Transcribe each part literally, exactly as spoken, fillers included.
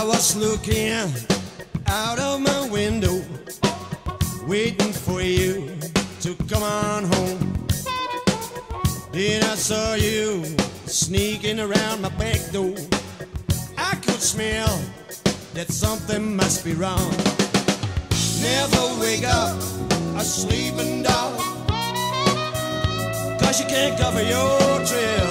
was looking out of my window, waiting for you to come on home. Then I saw you sneaking around my back door. I could smell that something must be wrong. Never wake up a sleeping dog, 'cause you can't cover your trail.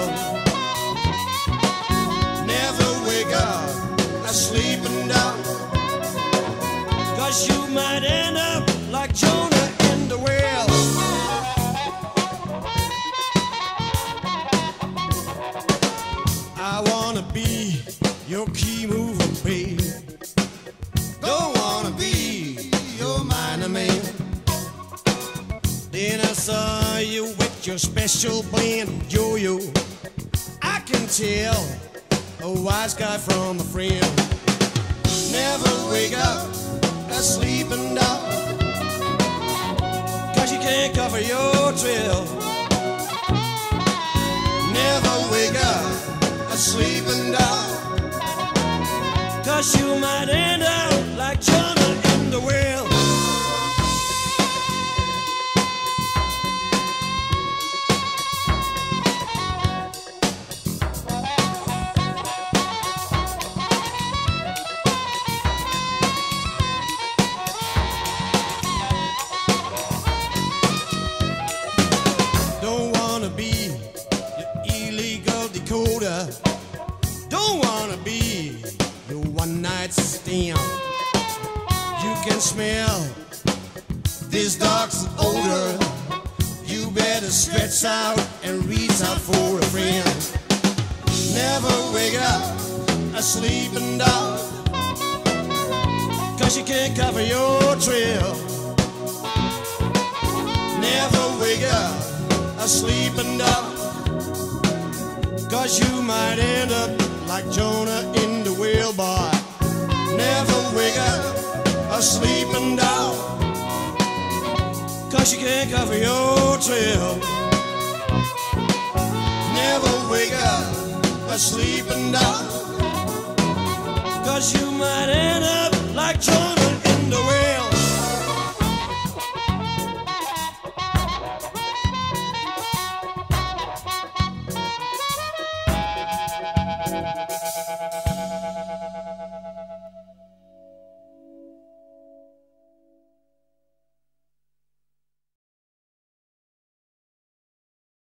Never wake up a sleeping dog, 'cause you might end up like Jonah in the whale. I wanna be your key mover, babe. Don't wanna be your minor man. Then I saw you with your special blend yo-yo. I can tell a wise guy from a friend. Never wake up a sleeping dog, 'cause you can't cover your trail. Never wake up a sleeping dog, 'cause you might end up like Jonah in the whale. Don't wanna be your illegal decoder. Don't wanna be your one night stand. You can smell this dog's odor. You better stretch out and reach out for a friend. Never wake up a sleeping dog, 'cause you can't cover your trail. Never wake up a sleeping dog, 'cause you might end up like Jonah in the whale, boy. Never wake up a sleeping dog, 'cause you can't cover your trail. Never wake up a sleeping dog, 'cause you might end up like Jonah.